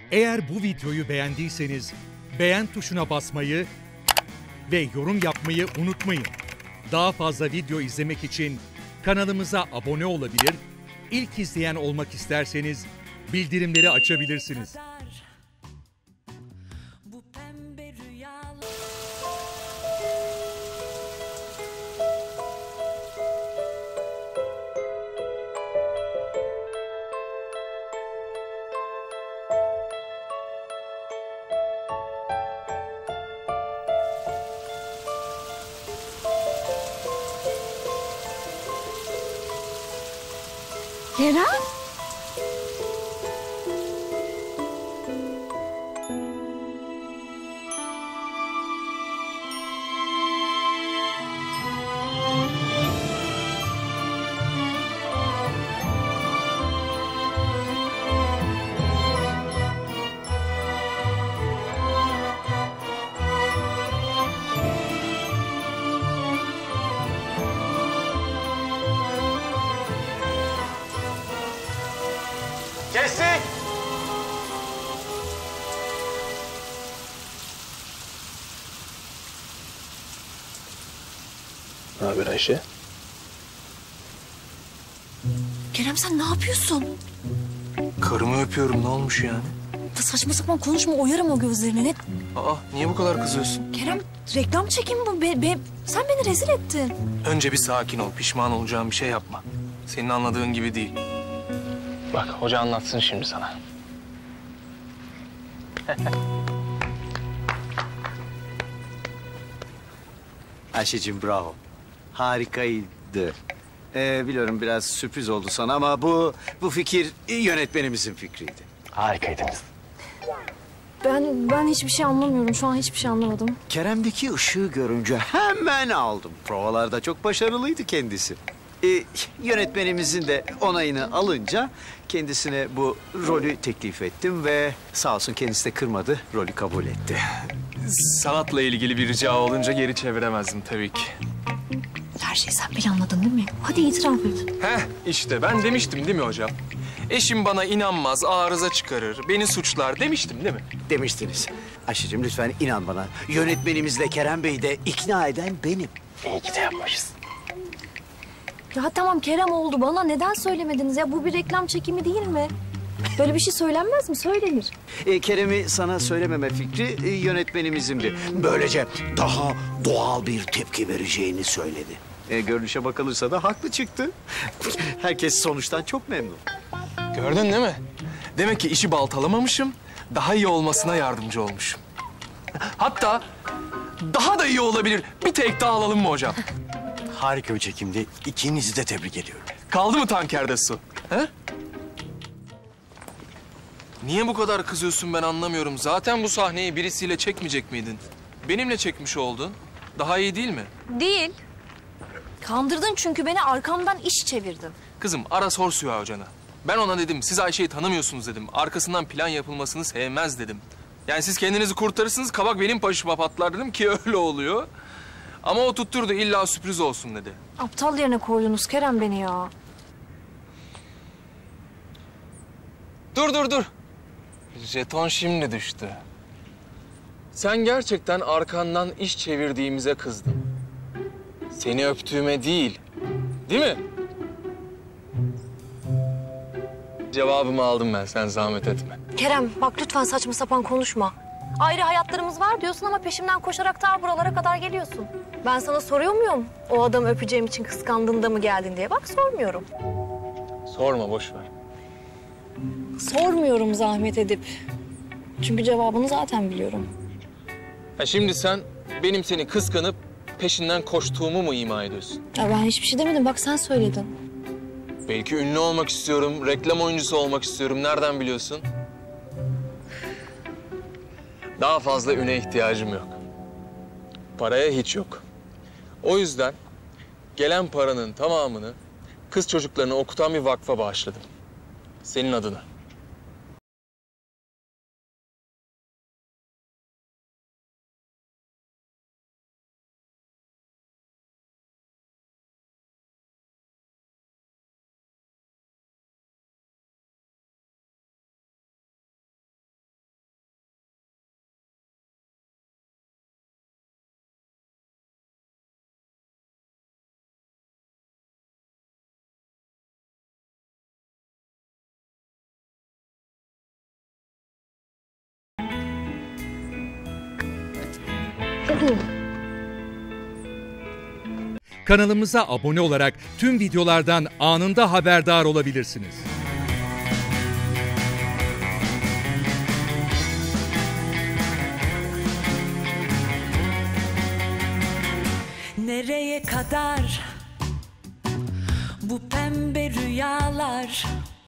Eğer bu videoyu beğendiyseniz beğen tuşuna basmayı ve yorum yapmayı unutmayın. Daha fazla video izlemek için kanalımıza abone olabilir, ilk izleyen olmak isterseniz bildirimleri açabilirsiniz. Bu pembe rüyalar. Kerem? Kestik. Ne haber Ayşe? Kerem sen ne yapıyorsun? Karımı öpüyorum, ne olmuş yani? Saçma sapan konuşma, oyarım o gözlerini. Ne? Aa, niye bu kadar kızıyorsun? Kerem reklam çekimi bu. Sen beni rezil ettin. Önce bir sakin ol, pişman olacağın bir şey yapma. Senin anladığın gibi değil. Bak, hoca anlatsın şimdi sana. Ayşe'cim bravo. Harikaydı. Biliyorum biraz sürpriz oldu sana ama bu fikir yönetmenimizin fikriydi. Harikaydınız. Ben hiçbir şey anlamıyorum. Şu an hiçbir şey anlamadım. Kerem'deki ışığı görünce hemen aldım. Provalarda çok başarılıydı kendisi. Yönetmenimizin de onayını alınca kendisine bu rolü teklif ettim ve sağ olsun kendisi de kırmadı, rolü kabul etti. Sanatla ilgili bir rica olunca geri çeviremezdim tabii ki. Her şeyi sen planladın değil mi? Hadi itiraf et. Heh, işte ben demiştim değil mi hocam? Eşim bana inanmaz, arıza çıkarır, beni suçlar demiştim değil mi? Demiştiniz. Ayşe'cim lütfen inan bana. Yönetmenimizle Kerem Bey'i de ikna eden benim. İyi ki de yapmışız. Ya tamam Kerem oldu. Bana neden söylemediniz ya? Bu bir reklam çekimi değil mi? Böyle bir şey söylenmez mi? Söylenir. Kerem'i sana söylememe fikri yönetmenimizindi. Böylece daha doğal bir tepki vereceğini söyledi. Görünüşe bakılırsa da haklı çıktı. Herkes sonuçtan çok memnun. Gördün değil mi? Demek ki işi baltalamamışım, daha iyi olmasına yardımcı olmuşum. Hatta daha da iyi olabilir. Bir tek daha alalım mı hocam? Harika bir çekimdi. İkinizi de tebrik ediyorum. Kaldı mı tankerde su? He? Niye bu kadar kızıyorsun ben anlamıyorum. Zaten bu sahneyi birisiyle çekmeyecek miydin? Benimle çekmiş oldun. Daha iyi değil mi? Değil. Kandırdın çünkü beni, arkamdan iş çevirdin. Kızım ara sor Süha hocana. Ben ona dedim, siz Ayşe'yi tanımıyorsunuz dedim. Arkasından plan yapılmasını sevmez dedim. Yani siz kendinizi kurtarırsınız, kabak benim başıma patlar dedim ki öyle oluyor. Ama o tutturdu, illa sürpriz olsun dedi. Aptal yerine koydunuz Kerem beni ya. Dur. Jeton şimdi düştü. Sen gerçekten arkandan iş çevirdiğimize kızdın. Seni öptüğüme değil. Değil mi? Cevabımı aldım ben, sen zahmet etme. Kerem bak lütfen saçma sapan konuşma. Ayrı hayatlarımız var diyorsun ama peşimden koşarak ta buralara kadar geliyorsun. Ben sana soruyor muyum? O adamı öpeceğim için kıskandığında mı geldin diye? Bak sormuyorum. Sorma, boş ver. Sormuyorum zahmet edip. Çünkü cevabını zaten biliyorum. Ha şimdi sen benim seni kıskanıp peşinden koştuğumu mu ima ediyorsun? Ya ben hiçbir şey demedim. Bak sen söyledin. Belki ünlü olmak istiyorum, reklam oyuncusu olmak istiyorum. Nereden biliyorsun? Daha fazla üne ihtiyacım yok. Paraya hiç yok. O yüzden gelen paranın tamamını kız çocuklarını okutan bir vakfa bağışladım. Senin adına. Kanalımıza abone olarak tüm videolardan anında haberdar olabilirsiniz. Nereye kadar bu pembe rüyalar?